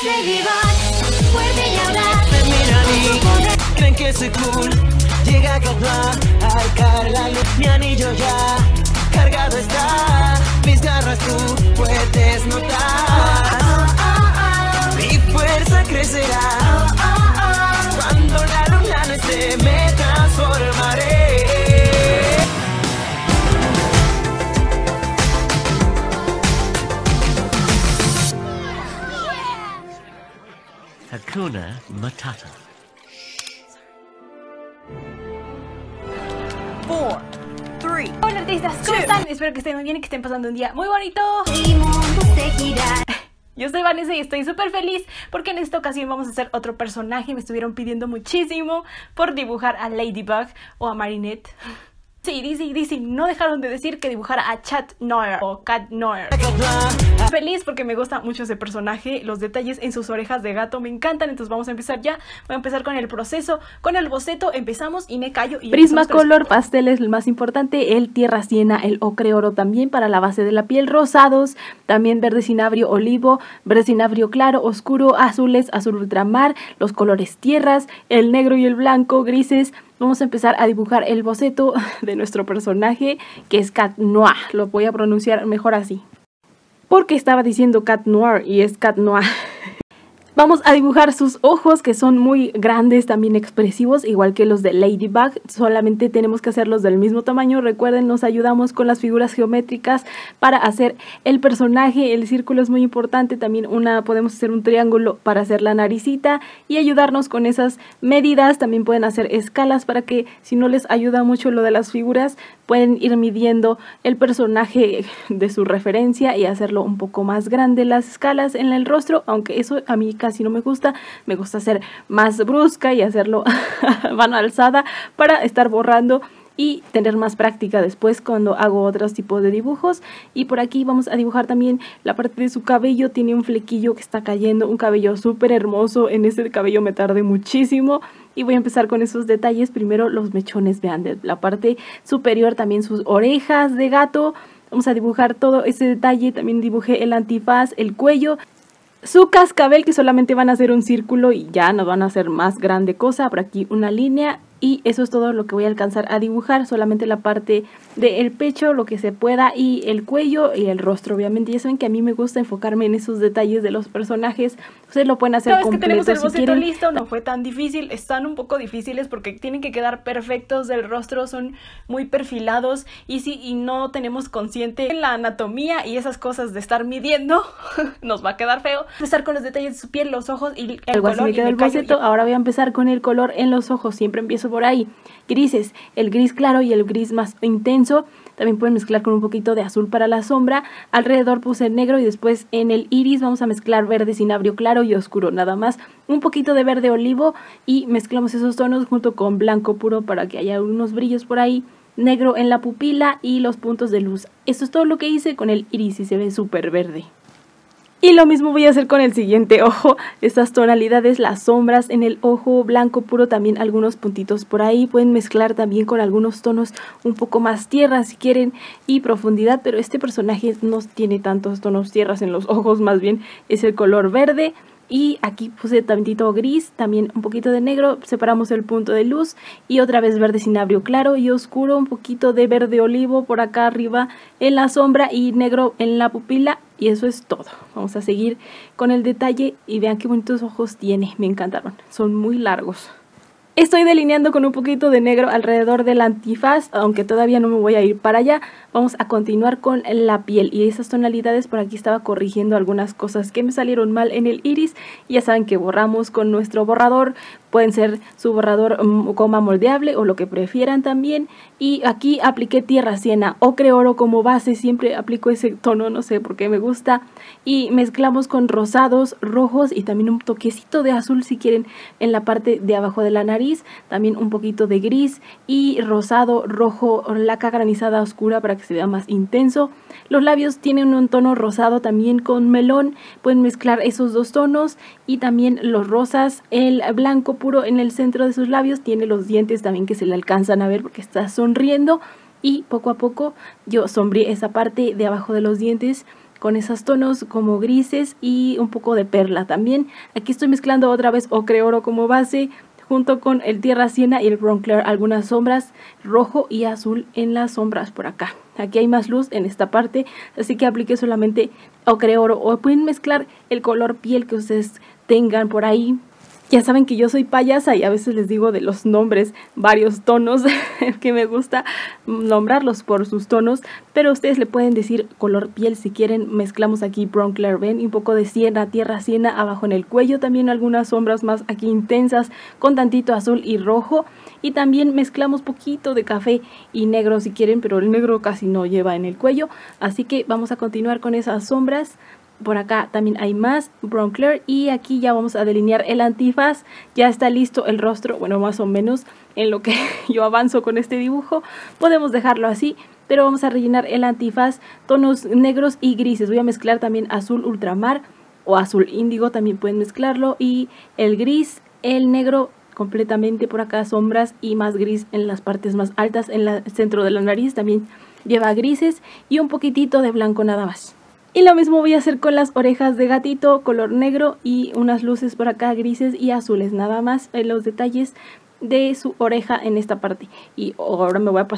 es Ladybug, fuerte y audaz. Me miran y creen que soy cool. Llega Cat Noir, al caer la luz. Mi anillo ya cargado está. Mis garras tú puedes notar. Mi fuerza crecerá. Cuando la luna no esté, me transformaré. Hakuna Matata. 4, 3. Hola artistas, ¿cómo están? Espero que estén muy bien y que estén pasando un día muy bonito. El mundo se gira. Yo soy Vanessa y estoy súper feliz porque en esta ocasión vamos a hacer otro personaje. Me estuvieron pidiendo muchísimo por dibujar a Ladybug o a Marinette. Sí, DC, no dejaron de decir que dibujara a Cat Noir o Cat Noir. Feliz porque me gusta mucho ese personaje. Los detalles en sus orejas de gato me encantan. Entonces vamos a empezar ya. Voy a empezar con el proceso, con el boceto. Empezamos y me callo. Prismacolor pastel es el más importante. El tierra siena, el ocre oro también para la base de la piel. Rosados, también verde cinabrio olivo, verde cinabrio claro, oscuro, azules, azul ultramar. Los colores tierras, el negro y el blanco, grises. Vamos a empezar a dibujar el boceto de nuestro personaje, que es Cat Noir. Lo voy a pronunciar mejor así, porque estaba diciendo Cat Noir y es Cat Noir. Vamos a dibujar sus ojos, que son muy grandes, también expresivos, igual que los de Ladybug. Solamente tenemos que hacerlos del mismo tamaño. Recuerden, nos ayudamos con las figuras geométricas para hacer el personaje. El círculo es muy importante. También podemos hacer un triángulo para hacer la naricita y ayudarnos con esas medidas. También pueden hacer escalas para que, si no les ayuda mucho lo de las figuras, pueden ir midiendo el personaje de su referencia y hacerlo un poco más grande las escalas en el rostro, aunque eso a mí casi no me gusta ser más brusca y hacerlo a mano alzada para estar borrando y tener más práctica después cuando hago otros tipos de dibujos. Y por aquí vamos a dibujar también la parte de su cabello. Tiene un flequillo que está cayendo, un cabello súper hermoso. En ese cabello me tardé muchísimo y voy a empezar con esos detalles. Primero los mechones, vean, de la parte superior también sus orejas de gato. Vamos a dibujar todo ese detalle. También dibujé el antifaz, el cuello, su cascabel, que solamente van a hacer un círculo y ya no van a hacer más grande cosa. Por aquí una línea y eso es todo lo que voy a alcanzar a dibujar. Solamente la parte del pecho, lo que se pueda, y el cuello y el rostro. Obviamente ya saben que a mí me gusta enfocarme en esos detalles de los personajes. Ustedes lo pueden hacer completo. Una vez que tenemos el boceto listo, no fue tan difícil. Están un poco difíciles porque tienen que quedar perfectos del rostro, son muy perfilados y no tenemos consciente en la anatomía y esas cosas de estar midiendo, nos va a quedar feo. Empezar con los detalles de su piel, los ojos y el color. Así me quedó el boceto. Ahora voy a empezar con el color en los ojos. Siempre empiezo por ahí. Grises, el gris claro y el gris más intenso. También pueden mezclar con un poquito de azul para la sombra. Alrededor puse negro y después en el iris vamos a mezclar verde cinabrio claro y oscuro. Nada más un poquito de verde olivo y mezclamos esos tonos junto con blanco puro para que haya unos brillos por ahí. Negro en la pupila y los puntos de luz. Esto es todo lo que hice con el iris y se ve súper verde. Y lo mismo voy a hacer con el siguiente ojo, estas tonalidades, las sombras en el ojo blanco puro, también algunos puntitos por ahí. Pueden mezclar también con algunos tonos un poco más tierra si quieren y profundidad, pero este personaje no tiene tantos tonos tierras en los ojos, más bien es el color verde. Y aquí puse tantito gris, también un poquito de negro, separamos el punto de luz y otra vez verde cinabrio claro y oscuro, un poquito de verde olivo por acá arriba en la sombra y negro en la pupila. Y eso es todo. Vamos a seguir con el detalle y vean qué bonitos ojos tiene, me encantaron, son muy largos. Estoy delineando con un poquito de negro alrededor del antifaz, aunque todavía no me voy a ir para allá. Vamos a continuar con la piel y esas tonalidades. Por aquí estaba corrigiendo algunas cosas que me salieron mal en el iris. Ya saben que borramos con nuestro borrador. Pueden ser su borrador goma moldeable o lo que prefieran también. Y aquí apliqué tierra siena, ocre oro como base. Siempre aplico ese tono, no sé por qué me gusta. Y mezclamos con rosados, rojos y también un toquecito de azul si quieren en la parte de abajo de la nariz. También un poquito de gris y rosado, rojo, laca granizada oscura para que se vea más intenso. Los labios tienen un tono rosado también con melón. Pueden mezclar esos dos tonos y también los rosas. El blanco puro en el centro de sus labios. Tiene los dientes también que se le alcanzan a ver porque está sonriendo. Y poco a poco yo sombreé esa parte de abajo de los dientes con esos tonos como grises y un poco de perla también. Aquí estoy mezclando otra vez ocre oro como base, junto con el tierra siena y el bronzer, algunas sombras rojo y azul en las sombras por acá. Aquí hay más luz en esta parte, así que apliqué solamente ocre oro, o pueden mezclar el color piel que ustedes tengan por ahí. Ya saben que yo soy payasa y a veces les digo de los nombres varios tonos que me gusta nombrarlos por sus tonos, pero ustedes le pueden decir color piel si quieren. Mezclamos aquí brown clair, ven, un poco de siena, tierra siena abajo en el cuello, también algunas sombras más aquí intensas con tantito azul y rojo, y también mezclamos poquito de café y negro si quieren, pero el negro casi no lleva en el cuello, así que vamos a continuar con esas sombras. Por acá también hay más brown clair y aquí ya vamos a delinear el antifaz. Ya está listo el rostro, bueno, más o menos en lo que yo avanzo con este dibujo. Podemos dejarlo así, pero vamos a rellenar el antifaz, tonos negros y grises. Voy a mezclar también azul ultramar o azul índigo, también pueden mezclarlo, y el gris, el negro completamente por acá, sombras y más gris en las partes más altas, en el centro de la nariz también lleva grises y un poquitito de blanco nada más. Y lo mismo voy a hacer con las orejas de gatito, color negro, y unas luces por acá grises y azules, nada más en los detalles de su oreja en esta parte. Y ahora me voy a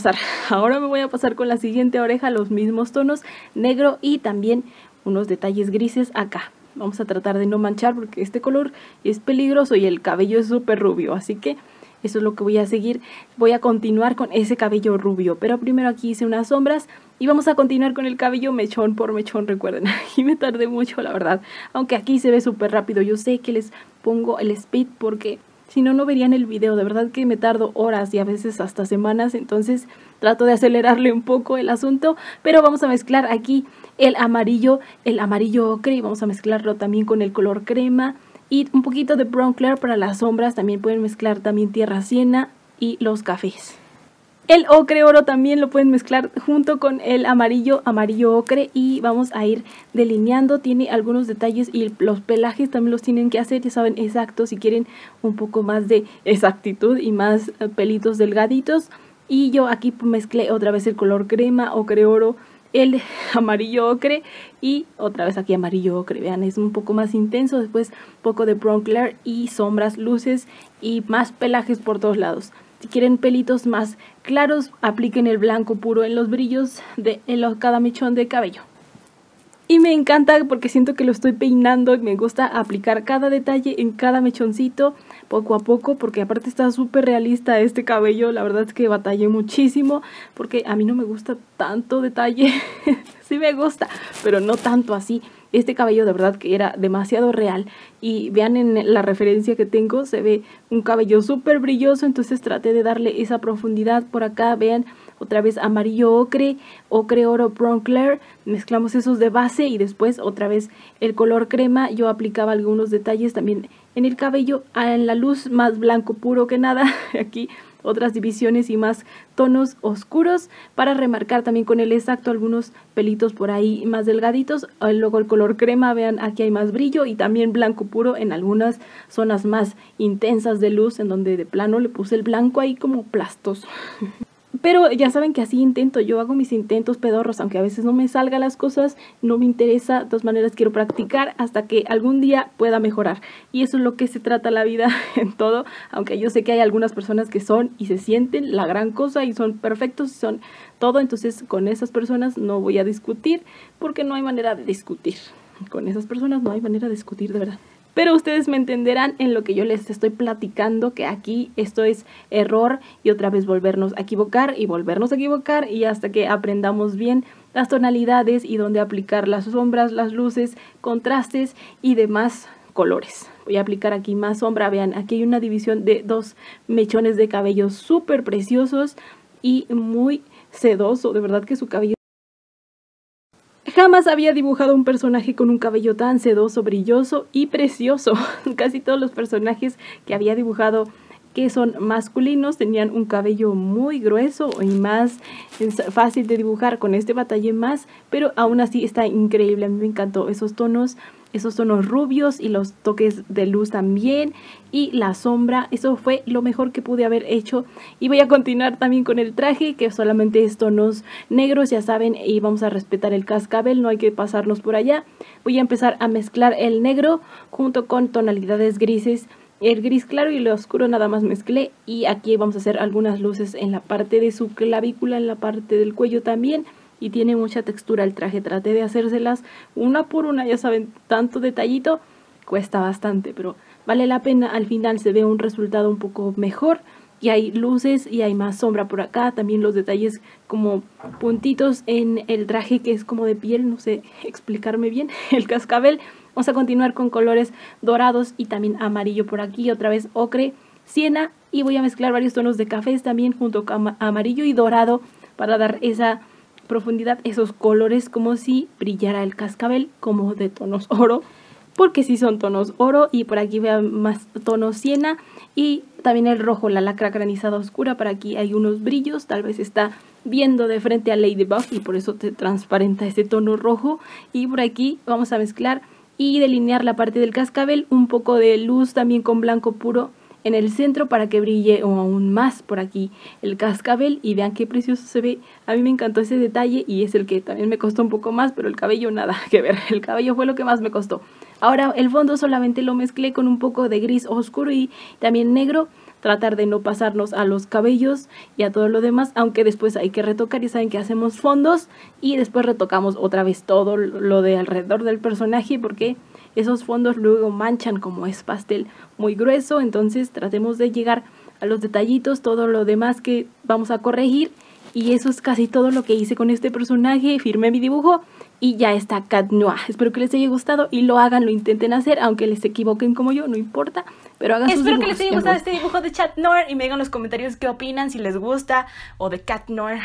pasar con la siguiente oreja, los mismos tonos, negro y también unos detalles grises acá. Vamos a tratar de no manchar porque este color es peligroso y el cabello es súper rubio, así que eso es lo que voy a seguir. Voy a continuar con ese cabello rubio, pero primero aquí hice unas sombras y vamos a continuar con el cabello mechón por mechón, recuerden. Aquí me tardé mucho, la verdad, aunque aquí se ve súper rápido. Yo sé que les pongo el speed porque si no, no verían el video. De verdad que me tardo horas y a veces hasta semanas, entonces trato de acelerarle un poco el asunto. Pero vamos a mezclar aquí el amarillo ocre, y vamos a mezclarlo también con el color crema y un poquito de brown clair para las sombras. También pueden mezclar también tierra siena y los cafés. El ocre oro también lo pueden mezclar junto con el amarillo ocre, y vamos a ir delineando. Tiene algunos detalles y los pelajes también los tienen que hacer, ya saben, exacto, si quieren un poco más de exactitud y más pelitos delgaditos. Y yo aquí mezclé otra vez el color crema, ocre oro, el amarillo ocre y otra vez aquí amarillo ocre. Vean, es un poco más intenso. Después un poco de brown clair y sombras, luces y más pelajes por todos lados. Si quieren pelitos más claros, apliquen el blanco puro en los brillos de cada mechón de cabello. Y me encanta porque siento que lo estoy peinando y me gusta aplicar cada detalle en cada mechoncito poco a poco, porque aparte está súper realista este cabello. La verdad es que batallé muchísimo porque a mí no me gusta tanto detalle. Sí me gusta, pero no tanto así. Este cabello de verdad que era demasiado real, y vean en la referencia que tengo, se ve un cabello súper brilloso, entonces traté de darle esa profundidad por acá. Vean, otra vez amarillo ocre, ocre oro, brown clair, mezclamos esos de base y después otra vez el color crema. Yo aplicaba algunos detalles también en el cabello, en la luz más blanco puro que nada, aquí otras divisiones y más tonos oscuros para remarcar también con el exacto algunos pelitos por ahí más delgaditos. Luego el color crema, vean, aquí hay más brillo, y también blanco puro en algunas zonas más intensas de luz, en donde de plano le puse el blanco ahí como plastoso. Pero ya saben que así intento, yo hago mis intentos pedorros, aunque a veces no me salgan las cosas, no me interesa, de todas maneras quiero practicar hasta que algún día pueda mejorar. Y eso es lo que se trata la vida en todo, aunque yo sé que hay algunas personas que son y se sienten la gran cosa y son perfectos y son todo, entonces con esas personas no voy a discutir porque no hay manera de discutir. Con esas personas no hay manera de discutir, de verdad. Pero ustedes me entenderán en lo que yo les estoy platicando, que aquí esto es error y otra vez volvernos a equivocar y volvernos a equivocar, y hasta que aprendamos bien las tonalidades y dónde aplicar las sombras, las luces, contrastes y demás colores. Voy a aplicar aquí más sombra. Vean, aquí hay una división de dos mechones de cabello súper preciosos y muy sedoso. De verdad que su cabello... Jamás había dibujado un personaje con un cabello tan sedoso, brilloso y precioso. Casi todos los personajes que había dibujado que son masculinos tenían un cabello muy grueso y más fácil de dibujar. Con este batallé más, pero aún así está increíble. A mí me encantó esos tonos esos tonos rubios y los toques de luz también, y la sombra. Eso fue lo mejor que pude haber hecho. Y voy a continuar también con el traje, que solamente es tonos negros, ya saben, y vamos a respetar el cascabel, no hay que pasarnos por allá. Voy a empezar a mezclar el negro junto con tonalidades grises. El gris claro y el oscuro nada más mezclé, y aquí vamos a hacer algunas luces en la parte de su clavícula, en la parte del cuello también, y tiene mucha textura el traje. Traté de hacérselas una por una, ya saben, tanto detallito cuesta bastante, pero vale la pena. Al final se ve un resultado un poco mejor y hay luces y hay más sombra por acá, también los detalles como puntitos en el traje que es como de piel, no sé explicarme bien, el cascabel. Vamos a continuar con colores dorados y también amarillo por aquí, otra vez ocre, siena, y voy a mezclar varios tonos de cafés también junto con amarillo y dorado para dar esa profundidad, esos colores, como si brillara el cascabel, como de tonos oro, porque sí son tonos oro. Y por aquí vean más tonos siena y también el rojo, la lacra granizada oscura. Para aquí hay unos brillos, tal vez está viendo de frente a Ladybug y por eso te transparenta ese tono rojo. Y por aquí vamos a mezclar y delinear la parte del cascabel, un poco de luz también con blanco puro en el centro para que brille aún más por aquí el cascabel. Y vean qué precioso se ve. A mí me encantó ese detalle y es el que también me costó un poco más, pero el cabello nada que ver, el cabello fue lo que más me costó. Ahora el fondo solamente lo mezclé con un poco de gris oscuro y también negro. Tratar de no pasarnos a los cabellos y a todo lo demás, aunque después hay que retocar. Ya saben que hacemos fondos y después retocamos otra vez todo lo de alrededor del personaje, porque esos fondos luego manchan, como es pastel muy grueso. Entonces tratemos de llegar a los detallitos, todo lo demás que vamos a corregir. Y eso es casi todo lo que hice con este personaje. Firmé mi dibujo y ya está Cat Noir. Espero que les haya gustado y lo hagan, lo intenten hacer, aunque les equivoquen como yo, no importa, pero hagan sus dibujos. Espero que les haya gustado este dibujo de Cat Noir y me digan en los comentarios qué opinan, si les gusta, o de Cat Noir.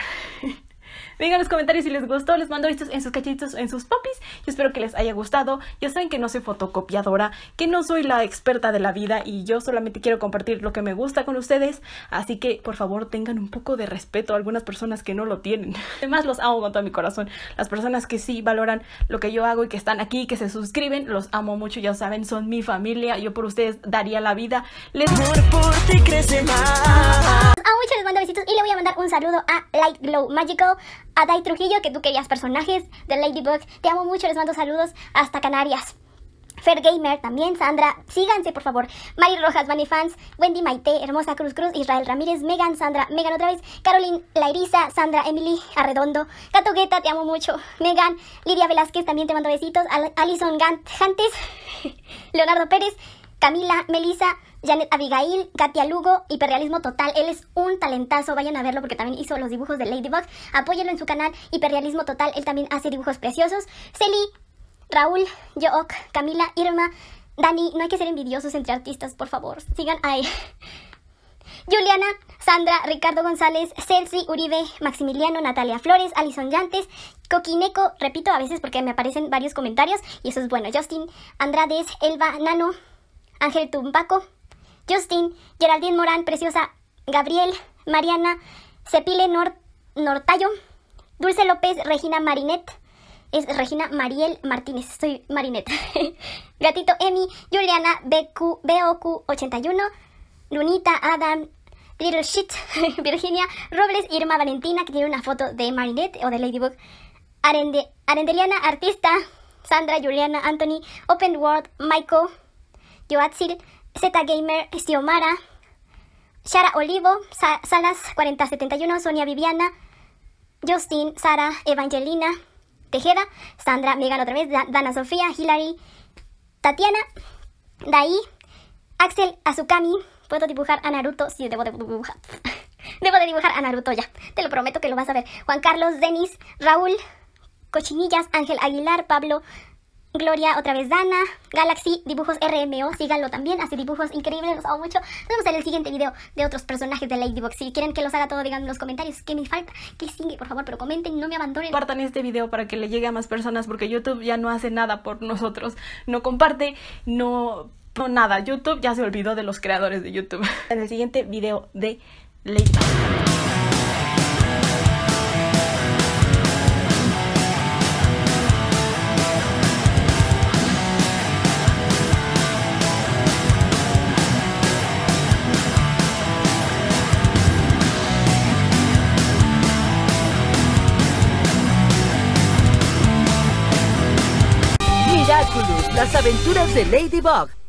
Me digan en los comentarios si les gustó, les mando estos en sus cachitos, en sus popis. Yo espero que les haya gustado. Ya saben que no soy fotocopiadora, que no soy la experta de la vida y yo solamente quiero compartir lo que me gusta con ustedes. Así que por favor tengan un poco de respeto a algunas personas que no lo tienen. Además los amo con todo mi corazón. Las personas que sí valoran lo que yo hago y que están aquí, que se suscriben, los amo mucho, ya saben, son mi familia. Yo por ustedes daría la vida. Por ti crece más. A muchos les mando besitos y le voy a mandar un saludo a Light Glow Magical, a Dai Trujillo, que tú querías personajes de Ladybug. Te amo mucho, les mando saludos hasta Canarias. Fer Gamer también, Sandra, síganse por favor. Mari Rojas, Bunny Fans, Wendy Maite, Hermosa Cruz Cruz, Israel Ramírez, Megan, Sandra, Megan otra vez, Caroline Lairisa, Sandra, Emily Arredondo, Gato Guetta, te amo mucho, Megan, Lidia Velázquez, también te mando besitos, Alison Gantes, Leonardo Pérez, Camila, Melissa, Janet Abigail, Katia Lugo, Hiperrealismo Total. Él es un talentazo, vayan a verlo porque también hizo los dibujos de Ladybug. Apóyenlo en su canal, Hiperrealismo Total, él también hace dibujos preciosos. Celi, Raúl, Yook, Camila, Irma, Dani, no hay que ser envidiosos entre artistas, por favor, sigan ahí. Juliana, Sandra, Ricardo González, Celsi, Uribe, Maximiliano, Natalia Flores, Alison Yantes, Coquineco, repito a veces porque me aparecen varios comentarios y eso es bueno. Justin Andrades, Elba, Nano, Ángel Tumpaco, Justin, Geraldine Morán, Preciosa, Gabriel, Mariana, Cepile Nortallo, Dulce López, Regina Marinet, es Regina Mariel Martínez, soy Marinet, Gatito Emi, Juliana, BOQ 81, Lunita, Adam, Little Shit, Virginia, Robles, Irma Valentina, que tiene una foto de Marinet o de Ladybug, Arendeliana, Artista, Sandra, Juliana, Anthony, Open World, Michael, Yoatzil, Z Gamer, Xiomara, Shara Olivo, Salas 4071, Sonia Viviana, Justin, Sara, Evangelina, Tejeda, Sandra, Megan otra vez, Dana Sofía, Hilary, Tatiana, Dai, Axel, Azukami. ¿Puedo dibujar a Naruto? Sí, debo de dibujar. Debo de dibujar a Naruto ya. Te lo prometo que lo vas a ver. Juan Carlos, Denis, Raúl, Cochinillas, Ángel Aguilar, Pablo, Gloria, otra vez Dana, Galaxy, dibujos RMO, síganlo también, hace dibujos increíbles, los amo mucho. Nos vemos en el siguiente video de otros personajes de Ladybug. Si quieren que los haga todo, digan en los comentarios qué me falta, qué sigue, por favor, pero comenten, no me abandonen. Compartan este video para que le llegue a más personas, porque YouTube ya no hace nada por nosotros, no comparte, no nada. YouTube ya se olvidó de los creadores de YouTube. En el siguiente video de Ladybug. aventuras de Ladybug.